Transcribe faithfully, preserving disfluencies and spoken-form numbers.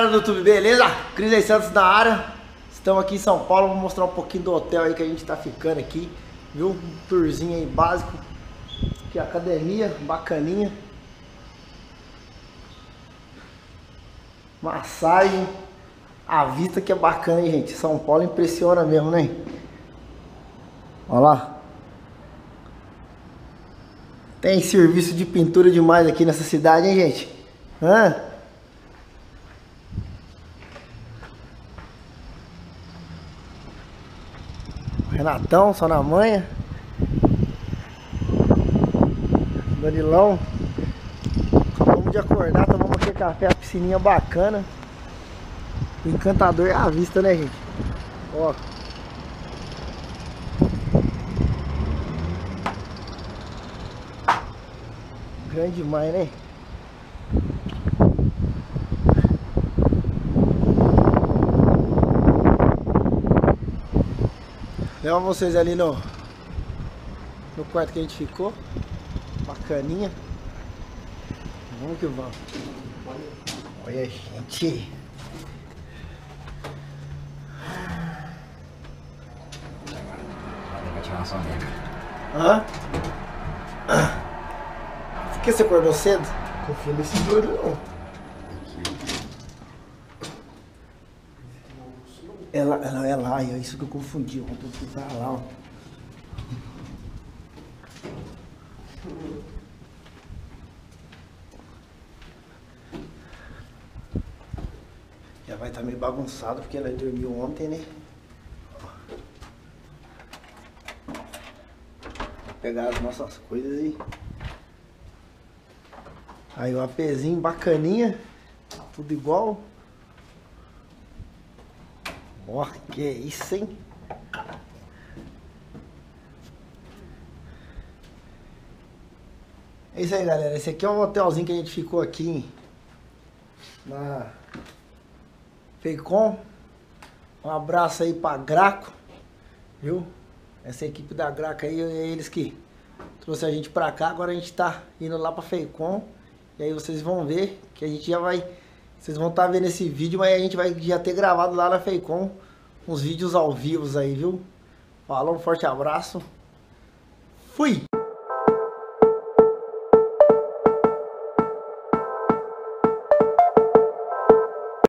galera do YouTube, beleza? Cris Santos na área. Estamos aqui em São Paulo, vou mostrar um pouquinho do hotel aí que a gente tá ficando aqui. Viu? Um tourzinho aí básico. Aqui a academia, bacaninha. Massagem. A vista que é bacana, hein, gente? São Paulo impressiona mesmo, né? Olha lá. Tem serviço de pintura demais aqui nessa cidade, hein, gente? Hã? Renatão, só na manha. Danilão. Acabamos de acordar, tomamos aquele café, a piscininha bacana. O encantador é a vista, né, gente? Ó. Grande demais, né? Leva vocês ali no, no quarto que a gente ficou. Bacaninha. Vamos que vamos. Olha, gente. Vai tirar uma soneca. Hã? Por que você acordou cedo? Confia nesse doido não. Ela, ela é lá, é isso que eu confundi. Ontem eu tá lá, ó. Já vai estar meio bagunçado porque ela dormiu ontem, né? Vou pegar as nossas coisas aí. Aí o APzinho bacaninha. Tudo igual. Ó, que isso, hein? É isso aí, galera. Esse aqui é um hotelzinho que a gente ficou aqui na Feicom. Um abraço aí pra Graco, viu? Essa equipe da Graco aí, é eles que trouxe a gente pra cá. Agora a gente tá indo lá pra Feicom. E aí vocês vão ver que a gente já vai... Vocês vão estar vendo esse vídeo, mas a gente vai já ter gravado lá na Feicom uns vídeos ao vivo aí, viu? Falou, um forte abraço. Fui!